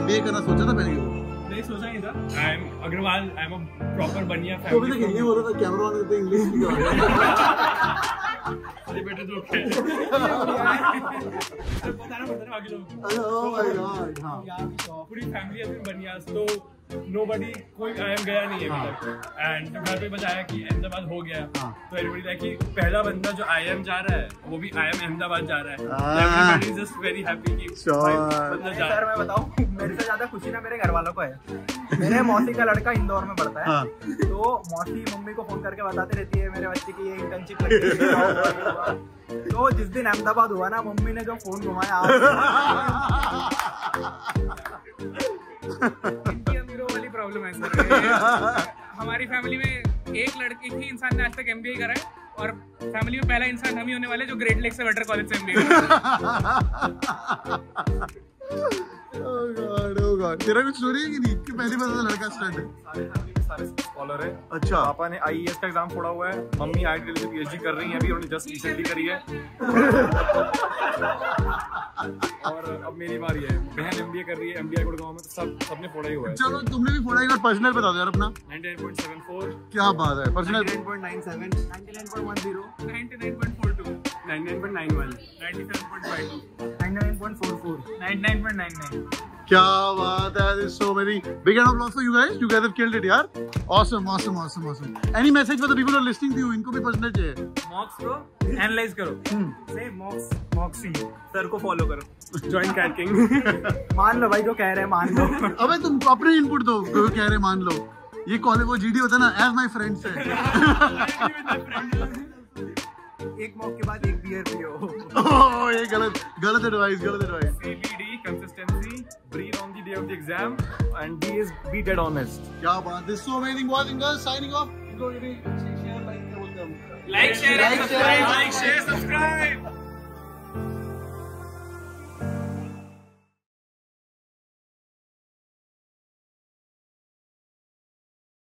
MBA करना सोचा था पहले? नहीं सोचा नहीं था। I am Agarwal, I am a proper bania family. तो भी तो हिंदी बोल रहा था, कैमरा ऑन करते इंग्लिश भी कर रहा है। अरे बेटे जो क्या बताना पड़ता है बाकी लोग। Oh my god. हां, पूरी फैमिली है बनिया, तो नोबडी कोई आईएम गया नहीं है अभी तक। एंड घर पे बताया कि अहमदाबाद हो गया, तो एवरीबॉडी लाइक कि पहला बंदा जो आईएम जा रहा है वो भी आईएम अहमदाबाद जा रहा है। Everybody is just very happy कि बंदा जा रहा है। मैं बताऊं, मेरे से ज्यादा खुशी ना मेरे घर वालों को है। मेरे मौसी का लड़का इंदौर में पढ़ता है, तो मौसी मम्मी को फोन करके बताती रहती है मेरे बच्चे की ये इंटर्नशिप लगी है। तो जिस दिन अहमदाबाद हुआ ना, मम्मी ने जो फोन घुमाया, इनकी अमीरों वाली प्रॉब्लम है सर। हमारी फैमिली में एक ही इंसान ने आज तक MBA करा है, और फैमिली में पहला इंसान हम ही होने वाले जो ग्रेट लेक से वेटर कॉलेज से MBA Oh God. तेरा कुछ स्टोरी है कि नहीं कि पहली बार लड़का स्टूडेंट है? सारे स्कॉलर है। अच्छा, पापा ने IAS का एग्जाम फोड़ा हुआ है, मम्मी IIT से PhD कर रही है अभी, उन्होंने जस्ट रिसेंटली करी है। और अब मेरी बारी है, बहन MBA कर रही है MBI गुड़गांव में, तो सबने फोड़ा ही हुआ है। चलो तुमने भी फोड़ा, एक बार पर्सनल बता दो यार अपना। 99.74। क्या बात है, पर्सनल 99.97, 99.10, 99.42, 99.91, 97.52, 99.44, 99.99। क्या बात है, this is so many big round of applause for you guys. You guys have killed it यार. Awesome. Any message for the people who are listening to you? इनको भी पर्सनल चाहिए। मॉक्स को एनालाइज करो, से मॉक्सी सर को follow करो, join CAT king. मान लो भाई जो कह रहे हैं मान लो। अबे तुम अपने इनपुट दो, जो कह रहे मान लो। ये कॉलेज वो GD होता है ना, एज माय फ्रेंड से। एक मॉक के बाद एक बियर पियो। ओह, ये गलत advice. CBD consistency, breathe on the day of the exam, and be dead honest. क्या बात, this is so amazing. Boys and girls, signing off. Like share subscribe.